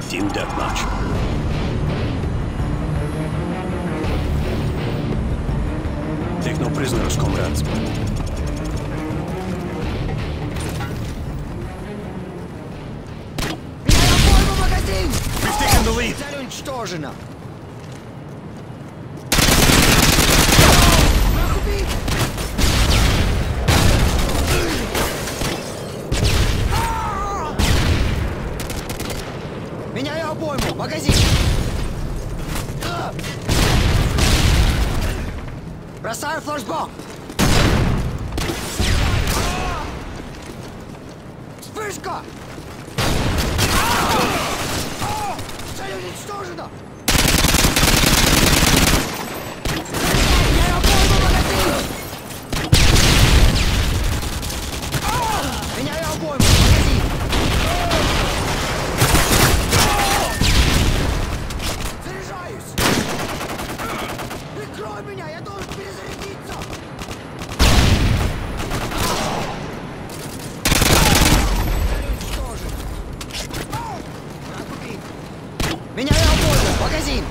Team Deathmatch. Take no prisoners, comrades. We've taken the lead. Цель уничтожена. Меняю обойму. Магазин. Бросаю флешбок. Вспышка. Цель уничтожена. Меняю обойму. Магазин. Меняю обойму. Магазин. Заряжаюсь. Прикрой меня, я должен перезарядиться. Цель уничтожен. Меняю обойму. Магазин.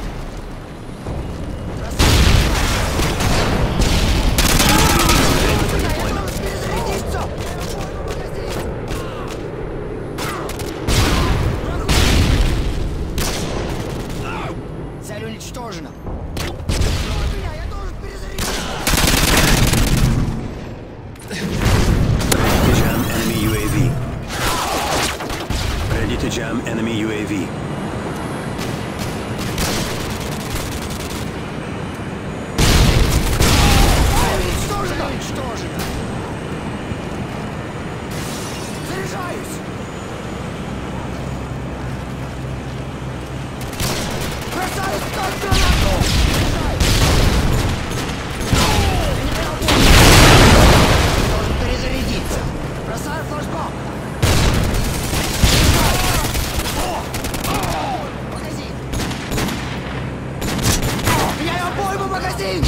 Цель уничтожена. Меня, я должен перезарядиться. Ready to jam enemy UAV. Ready to jam enemy UAV. Уничтожено! Уничтожено! Заряжаюсь! Бросаю стан гранату! Заряжаюсь! Меняю обойму! Должен перезарядиться! Бросаю флешбок! Магазин! Меняю обойму! Магазин!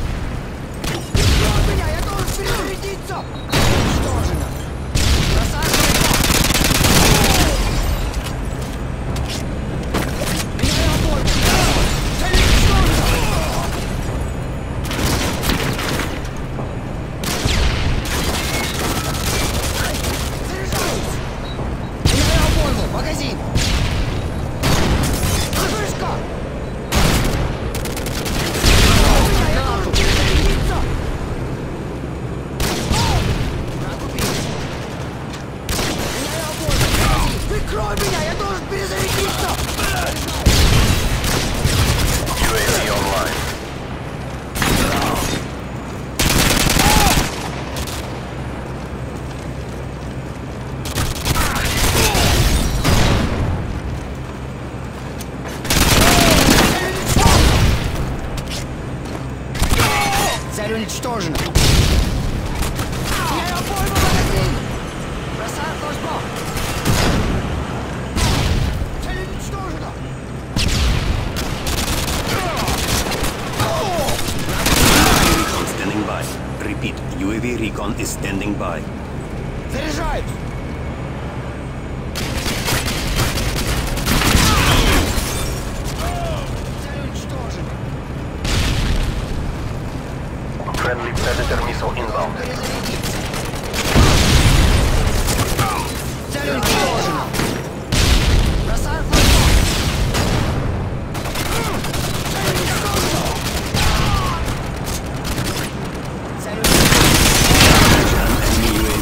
Меня, я должен перезарядиться! Уничтожено! Бросаю флешбок! Меняю обойму! Цель уничтожена! Заряжаюсь! Меняю обойму! Магазин! Вспышка! Меня, я должен перезарядиться! Прикрой меня, я должен перезарядиться! UAV online. Цель уничтожена! Я обойму магазин! Бросаю флешбок! Цель уничтожена! Recon standing by. Repeat, UAV recon is standing by. Заряжаюсь! Цель уничтожена! Friendly Predator missile inbound. Перезарядиться! Цель уничтожена! Бросаю флешбок! Цель уничтожена! Цель уничтожена! Jam enemy UAV.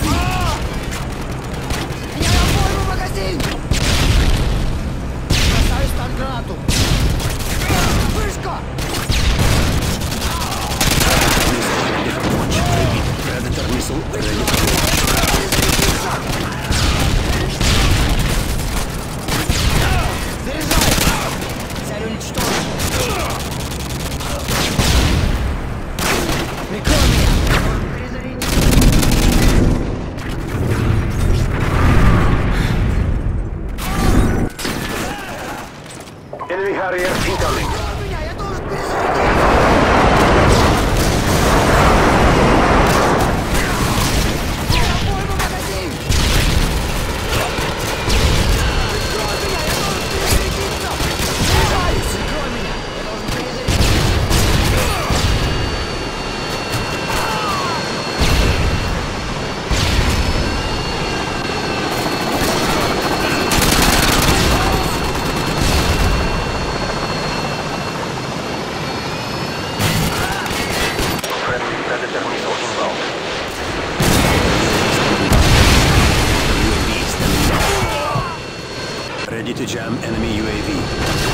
to jam enemy UAV.